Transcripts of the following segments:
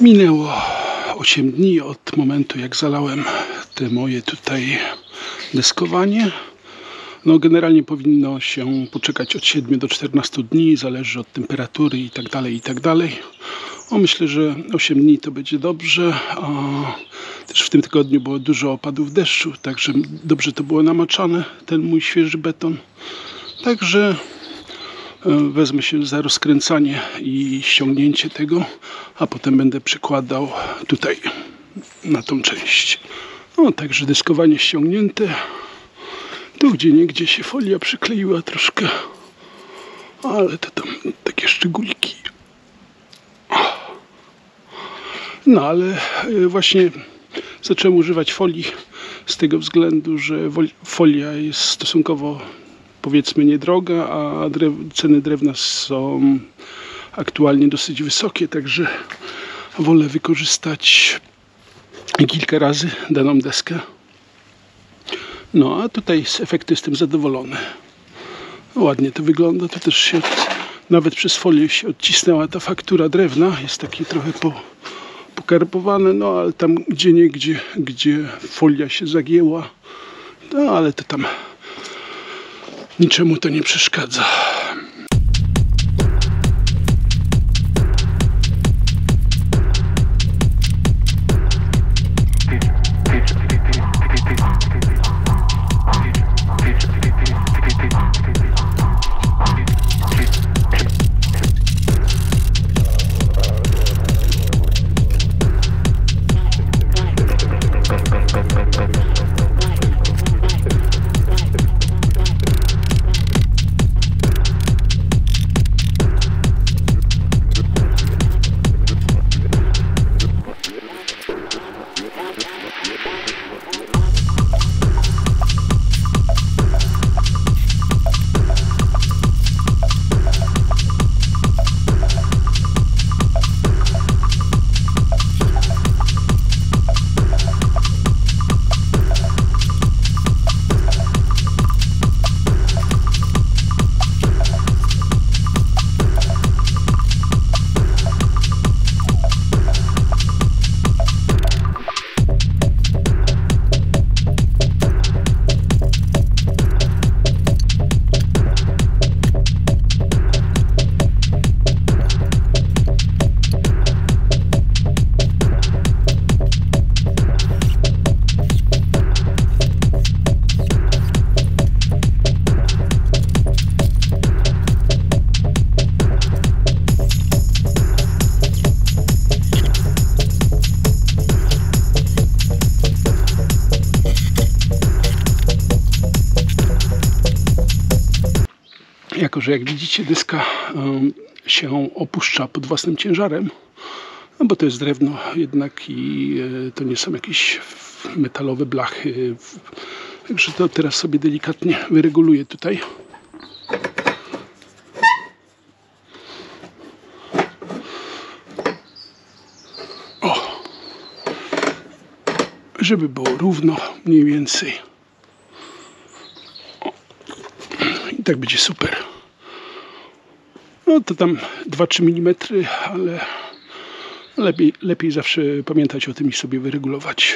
Minęło 8 dni od momentu, jak zalałem te moje tutaj deskowanie. No generalnie powinno się poczekać od 7 do 14 dni, zależy od temperatury i tak dalej, i tak dalej. Myślę, że 8 dni to będzie dobrze, a też w tym tygodniu było dużo opadów deszczu, także dobrze to było namaczane, ten mój świeży beton. Także wezmę się za rozkręcanie i ściągnięcie tego, a potem będę przykładał tutaj na tą część. Także deskowanie ściągnięte. Tu gdzieniegdzie się folia przykleiła troszkę, ale to tam takie szczególiki. No ale właśnie zacząłem używać folii z tego względu, że folia jest stosunkowo, powiedzmy, niedroga, a ceny drewna są aktualnie dosyć wysokie, także wolę wykorzystać kilka razy daną deskę. No a tutaj z efektu jestem zadowolony. Ładnie to wygląda, to też się nawet przez folię się odcisnęła ta faktura drewna, jest takie trochę pokarbowane, no ale tam gdzieniegdzie, gdzie folia się zagięła, no ale to tam niczemu to nie przeszkadza. Jako że jak widzicie, deska się opuszcza pod własnym ciężarem, no bo to jest drewno jednak i to nie są jakieś metalowe blachy. Także to teraz sobie delikatnie wyreguluję tutaj. Żeby było równo mniej więcej. I tak będzie super. No to tam 2-3 mm, ale lepiej zawsze pamiętać o tym i sobie wyregulować.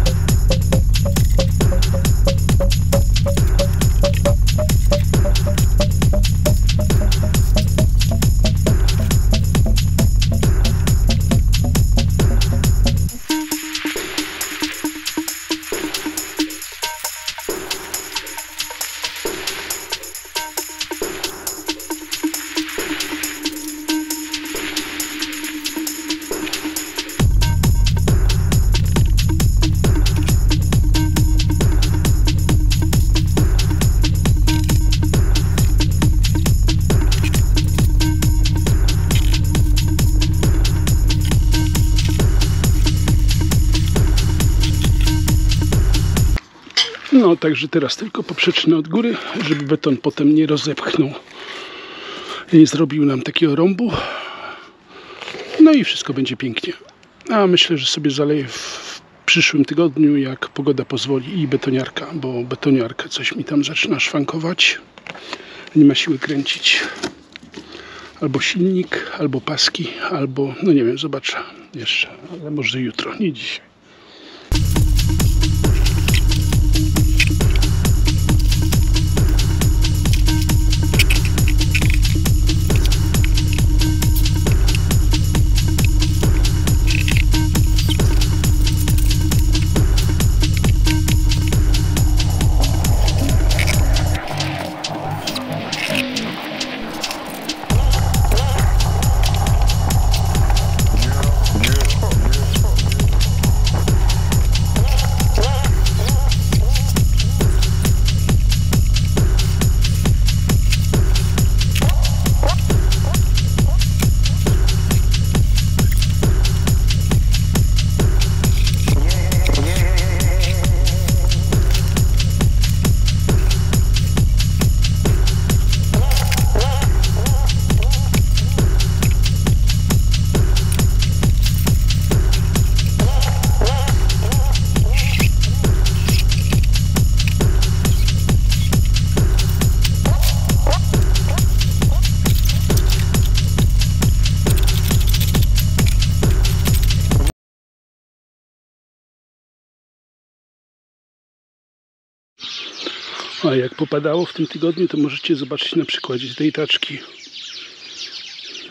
No, także teraz tylko poprzeczny od góry, żeby beton potem nie rozepchnął i nie zrobił nam takiego rąbu. No i wszystko będzie pięknie. A myślę, że sobie zaleję w przyszłym tygodniu, jak pogoda pozwoli, i betoniarka, bo betoniarka coś mi tam zaczyna szwankować. Nie ma siły kręcić. albo silnik, albo paski, albo no nie wiem, zobaczę jeszcze, ale może jutro, nie dzisiaj. A jak popadało w tym tygodniu, to możecie zobaczyć na przykładzie tej taczki.